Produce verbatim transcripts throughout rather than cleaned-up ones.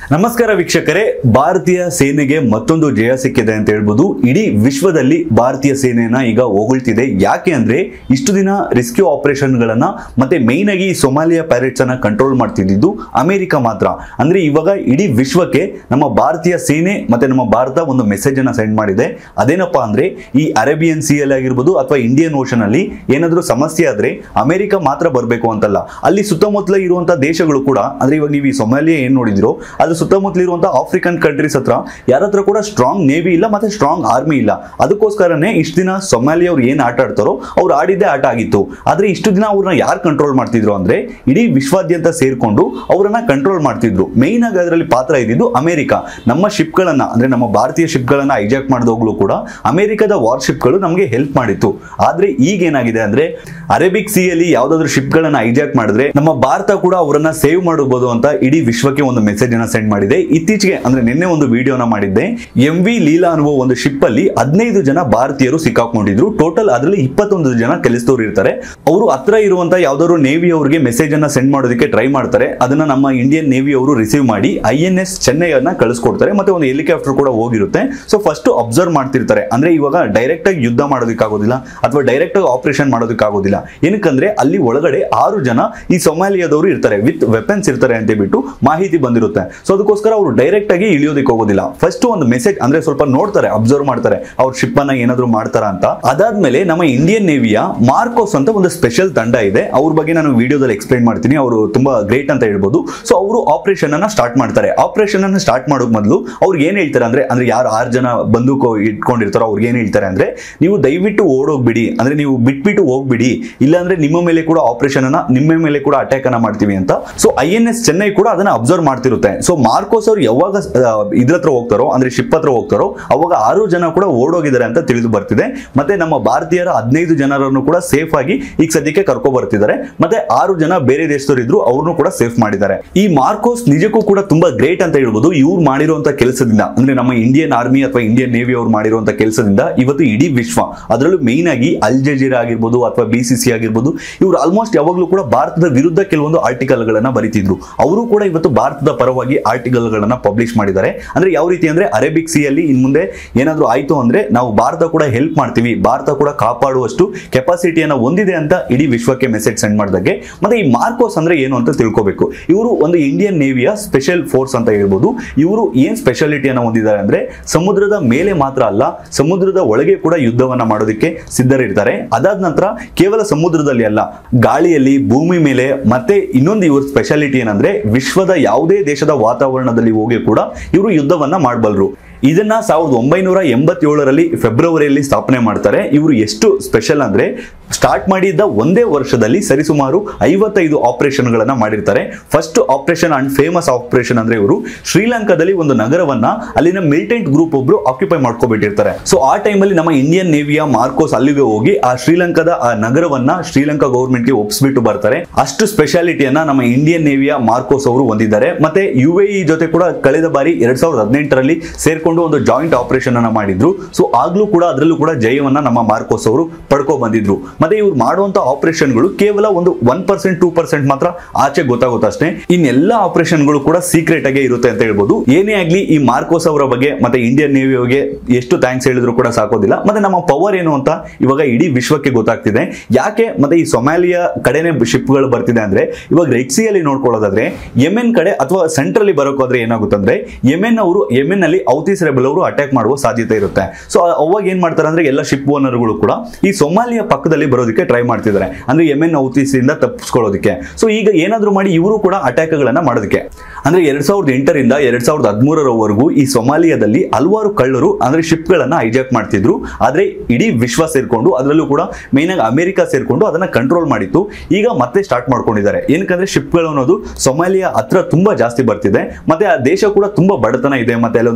ನಮಸ್ಕಾರ ವೀಕ್ಷಕರೇ, ಭಾರತೀಯ ಸೇನೆಗೆ ಮತ್ತೊಂದು ಜಯ ಸಿಕ್ಕಿದೆ ಅಂತ ಹೇಳ್ಬೋದು. ಇಡೀ ವಿಶ್ವದಲ್ಲಿ ಭಾರತೀಯ ಸೇನೆಯನ್ನ ಈಗ ಹೊಗಳ್ತಿದೆ. ಯಾಕೆ ಅಂದ್ರೆ ಇಷ್ಟು ದಿನ ರೆಸ್ಕ್ಯೂ ಆಪರೇಷನ್ ಗಳನ್ನ ಮತ್ತೆ ಮೈನ್ ಆಗಿ ಸೊಮಾಲಿಯಾ ಪೈರೇಟ್ಸ್ ಅನ್ನ ಕಂಟ್ರೋಲ್ ಮಾಡ್ತಿದ್ದು ಅಮೆರಿಕ ಮಾತ್ರ. ಅಂದ್ರೆ ಇವಾಗ ಇಡೀ ವಿಶ್ವಕ್ಕೆ ನಮ್ಮ ಭಾರತೀಯ ಸೇನೆ ಮತ್ತೆ ನಮ್ಮ ಭಾರತ ಒಂದು ಮೆಸೇಜ್ ಅನ್ನ ಸೆಂಡ್ ಮಾಡಿದೆ. ಅದೇನಪ್ಪಾ ಅಂದ್ರೆ ಈ ಅರೇಬಿಯನ್ ಸಿ ಅಲ್ಲಿ ಆಗಿರ್ಬೋದು ಅಥವಾ ಇಂಡಿಯನ್ ಓಷನ್ ಅಲ್ಲಿ ಏನಾದ್ರೂ ಸಮಸ್ಯೆ ಆದ್ರೆ ಅಮೆರಿಕ ಮಾತ್ರ ಬರಬೇಕು ಅಂತಲ್ಲ, ಅಲ್ಲಿ ಸುತ್ತಮುತ್ತಲ ಇರುವಂತಹ ದೇಶಗಳು ಕೂಡ, ಅಂದ್ರೆ ಇವಾಗ ನೀವು ಈ ಸೊಮಾಲಿಯಾ ಏನ್ ನೋಡಿದಿರೋ ಅದು ಸುತ್ತಮುತ್ತಲಿರುವಂತಹ ಆಫ್ರಿಕನ್ ಕಂಟ್ರೀಸ್ ಹತ್ರ ಯಾರ ಹತ್ರ ಕೂಡ ಸ್ಟ್ರಾಂಗ್ ನೇವಿ ಇಲ್ಲ ಮತ್ತೆ ಸ್ಟ್ರಾಂಗ್ ಆರ್ಮಿ ಇಲ್ಲ. ಅದಕ್ಕೋಸ್ಕರನೇ ಇಷ್ಟು ದಿನ ಸೊಮಾಲಿಯಾ ಅವ್ರು ಏನ್ ಆಟ ಆಡ್ತಾರೋ ಅವ್ರು ಆಡಿದ್ದೇ ಆಟ ಆಗಿತ್ತು. ಆದ್ರೆ ಇಷ್ಟು ದಿನ ಅವ್ರನ್ನ ಯಾರು ಕಂಟ್ರೋಲ್ ಮಾಡ್ತಿದ್ರು ಅಂದ್ರೆ ಇಡೀ ವಿಶ್ವಾದ್ಯಂತ ಸೇರ್ಕೊಂಡು ಅವರನ್ನ ಕಂಟ್ರೋಲ್ ಮಾಡ್ತಿದ್ರು. ಮೇನ್ ಆಗಿ ಅದರಲ್ಲಿ ಪಾತ್ರ ಇದ್ದಿದ್ದು ಅಮೆರಿಕ. ನಮ್ಮ ಶಿಪ್ ಗಳನ್ನ ಅಂದ್ರೆ ನಮ್ಮ ಭಾರತೀಯ ಶಿಪ್ ಗಳನ್ನ ಹೈಜಾಕ್ ಮಾಡಿದೋಗ್ಲೂ ಕೂಡ ಅಮೆರಿಕದ ವಾರ್ಶಿಪ್ ಗಳು ನಮಗೆ ಹೆಲ್ಪ್ ಮಾಡಿತ್ತು. ಆದ್ರೆ ಈಗ ಏನಾಗಿದೆ ಅಂದ್ರೆ ಅರೇಬಿಕ್ ಸಿ ಅಲ್ಲಿ ಯಾವ್ದಾದ್ರು ಶಿಪ್ ಗಳನ್ನ ಹೈಜಾಕ್ ಮಾಡಿದ್ರೆ ನಮ್ಮ ಭಾರತ ಕೂಡ ಅವರನ್ನ ಸೇವ್ ಮಾಡಬಹುದು ಅಂತ ಇಡೀ ವಿಶ್ವಕ್ಕೆ ಒಂದು ಮೆಸೇಜ್ ಅನ್ನ ಸೆಂಡ್ ಮಾಡಿದೆ. ಇತ್ತೀಚೆಗೆ ಅಂದ್ರೆ ನಿನ್ನೆ ಒಂದು ವಿಡಿಯೋನ ಮಾಡಿದ್ದೆ. ಎಂ ವಿ ಲೀಲಾ ಅನ್ನುವ ಒಂದು ಶಿಪ್ ಅಲ್ಲಿ ಹದಿನೈದು ಜನ ಭಾರತೀಯರು ಸಿಕ್ಕಾಕೊಂಡಿದ್ರು. ಟೋಟಲ್ ಅದರಲ್ಲಿ ಇಪ್ಪತ್ತೊಂದು ಜನ ಕೆಲಸದವರು ಇರ್ತಾರೆ. ಅವರು ಹತ್ರ ಇರುವಂತ ಯಾವ್ದಾದ್ರು ನೇವಿ ಅವರಿಗೆ ಮೆಸೇಜ್ ಅನ್ನ ಸೆಂಡ್ ಮಾಡೋದಕ್ಕೆ ಟ್ರೈ ಮಾಡ್ತಾರೆ. ಅದನ್ನ ನಮ್ಮ ಇಂಡಿಯನ್ ನೇವಿ ಅವರು ರಿಸೀವ್ ಮಾಡಿ ಐ ಎನ್ ಎಸ್ ಚೆನ್ನೈಯನ್ನ ಕಳಿಸ್ಕೊಡ್ತಾರೆ. ಮತ್ತೆ ಒಂದು ಹೆಲಿಕಾಪ್ಟರ್ ಕೂಡ ಹೋಗಿರುತ್ತೆ. ಸೊ ಫಸ್ಟ್ ಅಬ್ಸರ್ವ್ ಮಾಡ್ತಿರ್ತಾರೆ. ಅಂದ್ರೆ ಇವಾಗ ಡೈರೆಕ್ಟ್ ಆಗಿ ಯುದ್ಧ ಮಾಡೋದಕ್ಕಾಗೋದಿಲ್ಲ ಅಥವಾ ಡೈರೆಕ್ಟ್ ಆಗಿ ಆಪರೇಷನ್ ಮಾಡೋದಕ್ಕಾಗೋದಿಲ್ಲ. ಏನಕ್ಕಂದ್ರೆ ಅಲ್ಲಿ ಒಳಗಡೆ ಆರು ಜನ ಈ ಸೊಮಾಲಿಯಾದವರು ಇರ್ತಾರೆ, ವಿತ್ ವೆಪನ್ಸ್ ಇರ್ತಾರೆ ಅಂತ ಬಿಟ್ಟು ಮಾಹಿತಿ ಬಂದಿರುತ್ತೆ. ಸೊ ಅದಕ್ಕೋಸ್ಕರ ಅವರು ಡೈರೆಕ್ಟ್ ಆಗಿ ಇಳಿಯೋದಕ್ಕೆ ಹೋಗೋದಿಲ್ಲ. ಫಸ್ಟ್ ಒಂದು ಮೆಸೇಜ್ ಅಂದ್ರೆ ಸ್ವಲ್ಪ ನೋಡ್ತಾರೆ, ಅಬ್ಸರ್ವ್ ಮಾಡ್ತಾರೆ ಅವ್ರ ಶಿಪ್ ಅನ್ನ ಏನಾದ್ರು ಮಾಡ್ತಾರ ಅಂತ. ಅದಾದ್ಮೇಲೆ ನಮ್ಮ ಇಂಡಿಯನ್ ನೇವಿಯ ಮಾರ್ಕೋಸ್ ಅಂತ ಒಂದು ಸ್ಪೆಷಲ್ ತಂಡ ಇದೆ. ಅವ್ರ ಬಗ್ಗೆ ನಾನು ವಿಡಿಯೋದಲ್ಲಿ ಎಕ್ಸ್ಪ್ಲೈನ್ ಮಾಡ್ತೀನಿ. ಅವರು ತುಂಬಾ ಗ್ರೇಟ್ ಅಂತ ಹೇಳ್ಬೋದು. ಸೊ ಅವರು ಆಪರೇಷನ್ ಅನ್ನ ಸ್ಟಾರ್ಟ್ ಮಾಡ್ತಾರೆ. ಆಪರೇಷನ್ ಅನ್ನ ಸ್ಟಾರ್ಟ್ ಮಾಡೋಕ್ ಮೊದಲು ಅವ್ರಿಗೆ ಏನ್ ಹೇಳ್ತಾರೆ ಅಂದ್ರೆ ಅಂದ್ರೆ ಯಾರು ಆರು ಜನ ಬಂದೂಕು ಇಟ್ಕೊಂಡಿರ್ತಾರೋ ಅವ್ರಿಗೆ ಏನ್ ಹೇಳ್ತಾರೆ ಅಂದ್ರೆ ನೀವು ದಯವಿಟ್ಟು ಓಡೋಗ್ಬಿಡಿ, ಅಂದ್ರೆ ನೀವು ಬಿಟ್ಬಿಟ್ಟು ಹೋಗ್ಬಿಡಿ, ಇಲ್ಲಾಂದ್ರೆ ನಿಮ್ಮ ಮೇಲೆ ಕೂಡ ಆಪರೇಷನ್ ಅನ್ನ ನಿಮ್ಮ ಮೇಲೆ ಕೂಡ ಅಟ್ಯಾಕ್ ಅನ್ನ ಮಾಡ್ತೀವಿ ಅಂತ. So I N S Chennai ಕೂಡ ಅದನ್ನ ಅಬ್ಸರ್ವ್ ಮಾಡ್ತಿರುತ್ತೆ. ಸೊ ಮಾರ್ಕೋಸ್ ಅವ್ರು ಯಾವಾಗ ಇದ್ರ ಹತ್ರ ಹೋಗ್ತಾರೋ ಅಂದ್ರೆ ಶಿಪ್ ಹತ್ರ ಹೋಗ್ತಾರೋ ಅವಾಗ ಆರು ಜನ ಕೂಡ ಓಡೋಗಿದ್ದಾರೆ ಅಂತ ತಿಳಿದು ಬರ್ತಿದೆ. ಮತ್ತೆ ನಮ್ಮ ಭಾರತೀಯರ ಹದಿನೈದು ಜನರನ್ನು ಕೂಡ ಸೇಫ್ ಆಗಿ ಈಗ ಸದ್ಯಕ್ಕೆ ಕರ್ಕೊ ಬರ್ತಿದ್ದಾರೆ. ಮತ್ತೆ ಆರು ಜನ ಬೇರೆ ದೇಶದವರು ಇದ್ರು, ಅವ್ರನ್ನು ಕೂಡ ಸೇಫ್ ಮಾಡಿದ್ದಾರೆ. ಈ ಮಾರ್ಕೋಸ್ ನಿಜಕ್ಕೂ ಕೂಡ ತುಂಬಾ ಗ್ರೇಟ್ ಅಂತ ಹೇಳ್ಬೋದು. ಇವ್ರು ಮಾಡಿರುವಂತ ಕೆಲಸದಿಂದ ಅಂದ್ರೆ ನಮ್ಮ ಇಂಡಿಯನ್ ಆರ್ಮಿ ಅಥವಾ ಇಂಡಿಯನ್ ನೇವಿ ಅವ್ರು ಮಾಡಿರುವಂತ ಕೆಲಸದಿಂದ ಇವತ್ತು ಇಡೀ ವಿಶ್ವ, ಅದರಲ್ಲೂ ಮೇನ್ ಆಗಿ ಅಲ್ ಜಜೀರಾ ಆಗಿರ್ಬೋದು ಅಥವಾ ಬಿ ಸಿ ಸಿ ಆಗಿರ್ಬೋದು, ಇವರು ಆಲ್ಮೋಸ್ಟ್ ಯಾವಾಗಲೂ ಕೂಡ ಭಾರತದ ವಿರುದ್ಧ ಕೆಲವೊಂದು ಆರ್ಟಿಕಲ್ ಗಳನ್ನ ಬರೀತಿದ್ರು. ಅವರು ಕೂಡ ಇವತ್ತು ಭಾರತದ ಪರವಾಗಿ ಆರ್ಟಿಕಲ್ ಗಳನ್ನ ಪಬ್ಲಿಷ್ ಮಾಡಿದ್ದಾರೆ. ಅಂದ್ರೆ ಯಾವ ರೀತಿ ಅಂದ್ರೆ ಅರೇಬಿಕ್ ಸಿ ಅಲ್ಲಿ ಇನ್ ಮುಂದೆ ಏನಾದ್ರು ಆಯ್ತು ಅಂದ್ರೆ ನಾವು ಭಾರತ ಕೂಡ ಹೆಲ್ಪ್ ಮಾಡ್ತೀವಿ, ಭಾರತ ಕೂಡ ಕಾಪಾಡುವಷ್ಟು ಕೆಪಾಸಿಟಿಯನ್ನ ಹೊಂದಿದೆ ಅಂತ ಇಡೀ ವಿಶ್ವಕ್ಕೆ ಮೆಸೇಜ್ ಸೆಂಡ್ ಮಾಡಿದಾಗೆ. ಮತ್ತೆ ಈ ಮಾರ್ಕೋಸ್ ಅಂದ್ರೆ ಏನು ಅಂತ ತಿಳ್ಕೋಬೇಕು. ಇವರು ಒಂದು ಇಂಡಿಯನ್ ನೇವಿಯ ಸ್ಪೆಷಲ್ ಫೋರ್ಸ್ ಅಂತ ಹೇಳ್ಬೋದು. ಇವರು ಏನ್ ಸ್ಪೆಷಾಲಿಟಿಯನ್ನ ಹೊಂದಿದ್ದಾರೆ ಅಂದ್ರೆ ಸಮುದ್ರದ ಮೇಲೆ ಮಾತ್ರ ಅಲ್ಲ, ಸಮುದ್ರದ ಒಳಗೆ ಕೂಡ ಯುದ್ಧವನ್ನ ಮಾಡೋದಕ್ಕೆ ಸಿದ್ಧರಿರ್ತಾರೆ. ಅದಾದ ನಂತರ ಕೇವಲ ಸಮುದ್ರದಲ್ಲಿ ಅಲ್ಲ, ಗಾಳಿಯಲ್ಲಿ, ಭೂಮಿ ಮೇಲೆ, ಮತ್ತೆ ಇನ್ನೊಂದು ಇವ್ರ ಸ್ಪೆಷಾಲಿಟಿ ಏನಂದ್ರೆ ವಿಶ್ವದ ಯಾವುದೇ ದೇಶದ ವಾತಾವರಣದಲ್ಲಿ ಹೋಗಿ ಕೂಡ ಇವರು ಯುದ್ಧವನ್ನ ಮಾಡಬಲ್ಲರು. ಇದನ್ನ ಸಾವಿರದ ಒಂಬೈನೂರ ಎಂಬತ್ತೇಳರಲ್ಲಿ ಫೆಬ್ರವರಿಯಲ್ಲಿ ಸ್ಥಾಪನೆ ಮಾಡ್ತಾರೆ. ಇವರು ಎಷ್ಟು ಸ್ಪೆಷಲ್ ಅಂದ್ರೆ ಸ್ಟಾರ್ಟ್ ಮಾಡಿದ್ದ ಒಂದೇ ವರ್ಷದಲ್ಲಿ ಸರಿಸುಮಾರು ಐವತ್ತೈದು ಆಪರೇಷನ್ ಗಳನ್ನ ಮಾಡಿರ್ತಾರೆ. First operation and famous operation ಅಂದ್ರೆ ಇವರು ಶ್ರೀಲಂಕಾದಲ್ಲಿ ಒಂದು ನಗರವನ್ನ ಅಲ್ಲಿನ ಮಿಲಿಟೆಂಟ್ ಗ್ರೂಪ್ ಒಬ್ರು ಆಕ್ಯುಪೈ ಮಾಡ್ಕೊಬಿಟ್ಟಿರ್ತಾರೆ. ಸೊ ಆ ಟೈಮಲ್ಲಿ ನಮ್ಮ ಇಂಡಿಯನ್ ನೇವಿಯ ಮಾರ್ಕೋಸ್ ಅಲ್ಲಿಗೆ ಹೋಗಿ ಆ ಶ್ರೀಲಂಕಾದ ಆ ನಗರವನ್ನ ಶ್ರೀಲಂಕಾ ಗವರ್ಮೆಂಟ್ ಗೆ ಒಪ್ಪಿಸ್ಬಿಟ್ಟು ಬರ್ತಾರೆ. ಅಷ್ಟು ಸ್ಪೆಷಾಲಿಟಿಯನ್ನ ನಮ್ಮ ಇಂಡಿಯನ್ ನೇವಿಯ ಮಾರ್ಕೋಸ್ ಅವರು ಹೊಂದಿದ್ದಾರೆ. ಮತ್ತೆ ಯು ಎ ಇ ಜೊತೆ ಕೂಡ ಕಳೆದ ಬಾರಿ ಎರಡ್ ಸಾವಿರದ ಹದಿನೆಂಟರಲ್ಲಿ ಸೇರ್ಕೊಂಡು ಒಂದು ಜಾಯಿಂಟ್ ಆಪರೇಷನ್ ಅನ್ನ ಮಾಡಿದ್ರು. ಸೊ ಆಗ್ಲೂ ಕೂಡ ಅದರಲ್ಲೂ ಕೂಡ ಜಯವನ್ನ ನಮ್ಮ ಮಾರ್ಕೋಸ್ ಅವರು ಪಡ್ಕೊ ಬಂದಿದ್ರು. ಮತ್ತೆ ಇವ್ರು ಮಾಡುವಂತ ಆಪರೇಷನ್ ಗಳು ಕೇವಲ ಒಂದು ಒನ್ ಪರ್ಸೆಂಟ್ ಟೂ ಪರ್ಸೆಂಟ್ ಮಾತ್ರ ಆಚೆ ಗೊತ್ತಾಗುತ್ತಷ್ಟೇ. ಇನ್ನೆಲ್ಲ ಆಪರೇಷನ್ ಗಳು ಕೂಡ ಸೀಕ್ರೆಟ್ ಆಗಿ ಇರುತ್ತೆ ಅಂತ ಹೇಳ್ಬೋದು. ಏನೇ ಆಗ್ಲಿ ಈ ಮಾರ್ಕೋಸ್ ಅವರ ಬಗ್ಗೆ ಮತ್ತೆ ಇಂಡಿಯನ್ ನೇವಿ ಬಗ್ಗೆ ಎಷ್ಟು ಥ್ಯಾಂಕ್ಸ್ ಹೇಳಿದ್ರು ಕೂಡ ಸಾಕೋದಿಲ್ಲ. ಮತ್ತೆ ನಮ್ಮ ಪವರ್ ಏನು ಅಂತ ಇವಾಗ ಇಡೀ ವಿಶ್ವಕ್ಕೆ ಗೊತ್ತಾಗ್ತಿದೆ. ಯಾಕೆ ಮತ್ತೆ ಈ ಸೊಮಾಲಿಯಾ ಕಡೆನೆ ಶಿಪ್ ಗಳು ಬರ್ತಿದೆ ಅಂದ್ರೆ ಇವಾಗ ರೆಡ್ ಸಿ ಅಲ್ಲಿ ನೋಡ್ಕೊಳ್ಳೋದಾದ್ರೆ ಯೆಮೆನ್ ಕಡೆ ಅಥವಾ ಸೆಂಟ್ರಲ್ಲಿ ಬರೋಕೋದ್ರೆ ಏನಾಗುತ್ತಂದ್ರೆ ಯೆಮೆನ್ ಅವರು ಯೆಮೆನ್ ಅಲ್ಲಿ ಹೌತೀಸ್ ರೆಬೆಲ್ ಅವರು ಅಟ್ಯಾಕ್ ಮಾಡುವ ಸಾಧ್ಯತೆ ಇರುತ್ತೆ. ಸೊ ಅವಾಗ ಏನ್ ಮಾಡ್ತಾರೆ ಅಂದ್ರೆ ಎಲ್ಲ ಶಿಪ್ ಓನರ್ಗಳು ಕೂಡ ಈ ಸೊಮಾಲಿಯಾ ಪಕ್ಕದಲ್ಲಿ ಬರೋದಕ್ಕೆ ಟ್ರೈ ಮಾಡ್ತಿದ್ದಾರೆ, ಅಂದ್ರೆ ಯೆಮೆನ್ ಹೌತೀಸ್ ಇಂದ ತಪ್ಪಿಸ್ಕೊಳ್ಳೋದಕ್ಕೆ. ಸೊ ಈಗ ಏನಾದ್ರು ಮಾಡಿ ಇವರು ಕೂಡ ಅಟ್ಯಾಕ್ ಗಳನ್ನ ಮಾಡೋದಕ್ಕೆ ಅಂದ್ರೆ ಎರಡ್ ಸಾವಿರದ ಎಂಟರಿಂದ ಎರಡ್ ಸಾವಿರದ ಹದಿಮೂರರವರೆಗೂ ಈ ಸೊಮಾಲಿಯಾದಲ್ಲಿ ಹಲವಾರು ಕಳ್ಳರು ಅಂದ್ರೆ ಶಿಪ್ ಗಳನ್ನ ಹೈಜಾಕ್ ಮಾಡ್ತಿದ್ರು. ಆದ್ರೆ ಇಡೀ ವಿಶ್ವ ಸೇರ್ಕೊಂಡು ಅದರಲ್ಲೂ ಕೂಡ ಮೇನ್ ಆಗಿ ಅಮೆರಿಕ ಸೇರ್ಕೊಂಡು ಅದನ್ನ ಕಂಟ್ರೋಲ್ ಮಾಡಿತ್ತು. ಈಗ ಮತ್ತೆ ಸ್ಟಾರ್ಟ್ ಮಾಡ್ಕೊಂಡಿದ್ದಾರೆ. ಏನಕ್ಕಂದ್ರೆ ಶಿಪ್ ಗಳು ಅನ್ನೋದು ಸೊಮಾಲಿಯಾ ಹತ್ರ ತುಂಬಾ ಜಾಸ್ತಿ ಬರ್ತಿದೆ. ಮತ್ತೆ ಆ ದೇಶ ಕೂಡ ತುಂಬಾ ಬಡತನ ಇದೆ, ಮತ್ತೆ ಅಲ್ಲೊಂದು ಸರಿಯಾಗಿ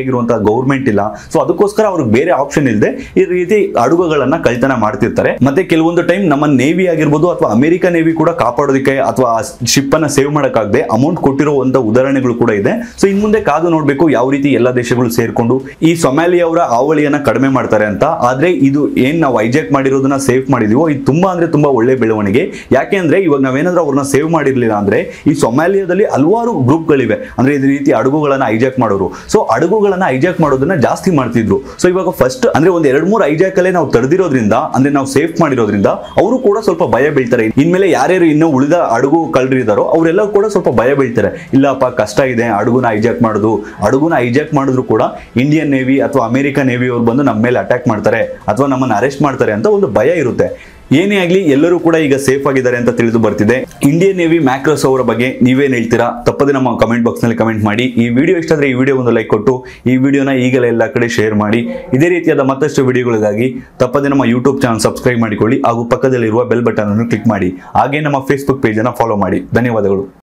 ಸರಿಯಾಗಿರುವಂತಹ ಗೌರ್ಮೆಂಟ್ ಇಲ್ಲ. ಸೊ ಅದಕ್ಕೋಸ್ಕರ ಅವ್ರಿಗೆ ಬೇರೆ ಆಪ್ಷನ್ ಇಲ್ಲದೆ ಈ ರೀತಿ ಹಡಗುಗಳನ್ನ ಕಳ್ತನ ಮಾಡ್ತಿರ್ತಾರೆ. ಮತ್ತೆ ಕೆಲವೊಂದು ಟೈಮ್ ನಮ್ಮ ನೇವಿ ಆಗಿರ್ಬೋದು ಅಥವಾ ಅಮೆರಿಕ ನೇವಿ ಕೂಡ ಕಾಪಾಡೋದಕ್ಕೆ ಅಥವಾ ಶಿಪ್ ಅನ್ನ ಸೇವ್ ಮಾಡಕ್ಕಾಗದೆ ಅಮೌಂಟ್ ಕೊಟ್ಟಿರುವಂತ ಉದಾಹರಣೆಗಳು ಕೂಡ ಇದೆ. ಸೊ ಇನ್ ಮುಂದೆ ಕಾದು ನೋಡ್ಬೇಕು ಯಾವ ರೀತಿ ಎಲ್ಲ ದೇಶಗಳು ಸೇರ್ಕೊಂಡು ಈ ಸೊಮಾಲಿ ಅವರ ಹಾವಳಿಯನ್ನ ಕಡಿಮೆ ಮಾಡ್ತಾರೆ ಅಂತ. ಆದ್ರೆ ಇದು ಏನ್ ನಾವು ಹೈಜಾಕ್ ಮಾಡಿರೋದನ್ನ ಸೇವ್ ಮಾಡಿದೀವೋ ಇದು ತುಂಬಾ ಅಂದ್ರೆ ತುಂಬಾ ಒಳ್ಳೆ ಬೆಳವಣಿಗೆ. ಯಾಕೆ ಅಂದ್ರೆ ಇವಾಗ ನಾವೇನಾದ್ರೂ ಅವ್ರನ್ನ ಸೇವ್ ಮಾಡಿರ್ಲಿಲ್ಲ ಅಂದ್ರೆ ಈ ಸೊಮಾಲಿಯಾದಲ್ಲಿ ಹಲವಾರು ಗ್ರೂಪ್ಗಳಿವೆ, ಅಂದ್ರೆ ಇದೇ ರೀತಿ ಹಡಗುಗಳನ್ನ ಹೈಜಾಕ್ ಮಾಡೋರು. ಸೊ ಹಡಗುಗಳನ್ನ ಹೈಜಾಕ್ ಮಾಡೋದನ್ನ ಜಾಸ್ತಿ ಮಾಡ್ತಿದ್ರು. ಸೊ ಇವಾಗ ಫಸ್ಟ್ ಅಂದ್ರೆ ಒಂದ್ ಎರಡ್ ಮೂರು ಹೈಜಾಕ್ ಅಲ್ಲೇ ನಾವು ತಡೆದಿರೋದ್ರಿಂದ ಅಂದ್ರೆ ನಾವು ಸೇಫ್ ಮಾಡಿರೋದ್ರಿಂದ ಅವರು ಕೂಡ ಸ್ವಲ್ಪ ಭಯ ಬೀಳ್ತಾರೆ. ಇನ್ಮೇಲೆ ಯಾರ್ಯಾರು ಇನ್ನೂ ಉಳಿದ ಹಡಗು ಕಳ್ಳರಿದಾರೋ ಅವರೆಲ್ಲ ಕೂಡ ಸ್ವಲ್ಪ ಭಯ ಬೀಳ್ತಾರೆ. ಇಲ್ಲಪ್ಪ ಕಷ್ಟ ಇದೆ ಹಡಗುನ ಹೈಜಾಕ್ ಮಾಡೋದು, ಹಡಗುನ ಹೈಜಾಕ್ ಮಾಡಿದ್ರು ಕೂಡ ಇಂಡಿಯನ್ ನೇವಿ ಅಥವಾ ಅಮೆರಿಕ ನೇವಿ ಅವ್ರು ಬಂದು ನಮ್ಮ ಮೇಲೆ ಅಟ್ಯಾಕ್ ಮಾಡ್ತಾರೆ ಅಥವಾ ನಮ್ಮನ್ನ ಅರೆಸ್ಟ್ ಮಾಡ್ತಾರೆ ಅಂತ ಒಂದು ಭಯ ಇರುತ್ತೆ. ಏನೇ ಆಗ್ಲಿ ಎಲ್ಲರೂ ಕೂಡ ಈಗ ಸೇಫ್ ಆಗಿದ್ದಾರೆ ಅಂತ ತಿಳಿದು ಬರ್ತಿದೆ. ಇಂಡಿಯನ್ ನೇವಿ ಮ್ಯಾಕ್ರೋಸ್ ಅವರ ಬಗ್ಗೆ ನೀವೇನ್ ಹೇಳ್ತೀರಾ ತಪ್ಪದೆ ನಮ್ಮ ಕಮೆಂಟ್ ಬಾಕ್ಸ್ ನಲ್ಲಿ ಕಮೆಂಟ್ ಮಾಡಿ. ಈ ವಿಡಿಯೋ ಇಷ್ಟ ಆದ್ರೆ ಈ ವಿಡಿಯೋ ಒಂದು ಲೈಕ್ ಕೊಟ್ಟು ಈ ವಿಡಿಯೋನ ಈಗಲೇ ಎಲ್ಲ ಕಡೆ ಶೇರ್ ಮಾಡಿ. ಇದೇ ರೀತಿಯಾದ ಮತ್ತಷ್ಟು ವಿಡಿಯೋಗಳಿಗಾಗಿ ತಪ್ಪದೆ ನಮ್ಮ ಯೂಟ್ಯೂಬ್ ಚಾನಲ್ ಸಬ್ಸ್ಕ್ರೈಬ್ ಮಾಡಿಕೊಳ್ಳಿ ಹಾಗೂ ಪಕ್ಕದಲ್ಲಿರುವ ಬೆಲ್ ಬಟನ್ ಅನ್ನು ಕ್ಲಿಕ್ ಮಾಡಿ. ಹಾಗೆ ನಮ್ಮ ಫೇಸ್ಬುಕ್ ಪೇಜ್ ಅನ್ನು ಫಾಲೋ ಮಾಡಿ. ಧನ್ಯವಾದಗಳು.